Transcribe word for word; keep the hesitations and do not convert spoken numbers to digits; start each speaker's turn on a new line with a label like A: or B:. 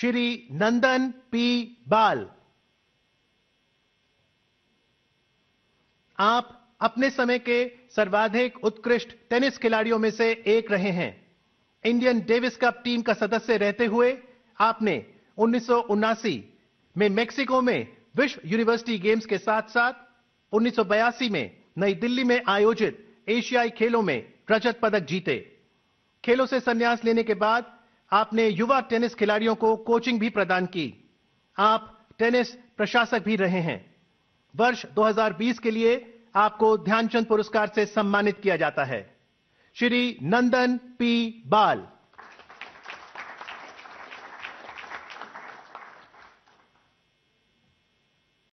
A: श्री नंदन P बाल। आप अपने समय के सर्वाधिक उत्कृष्ट टेनिस खिलाड़ियों में से एक रहे हैं। इंडियन डेविस कप टीम का सदस्य रहते हुए आपने उन्नीस सौ उनासी में मेक्सिको में विश्व यूनिवर्सिटी गेम्स के साथ साथ उन्नीस सौ बयासी में नई दिल्ली में आयोजित एशियाई खेलों में रजत पदक जीते। खेलों से संन्यास लेने के बाद आपने युवा टेनिस खिलाड़ियों को कोचिंग भी प्रदान की। आप टेनिस प्रशासक भी रहे हैं। वर्ष दो हज़ार बीस के लिए आपको ध्यानचंद पुरस्कार से सम्मानित किया जाता है। श्री नंदन पी बाल।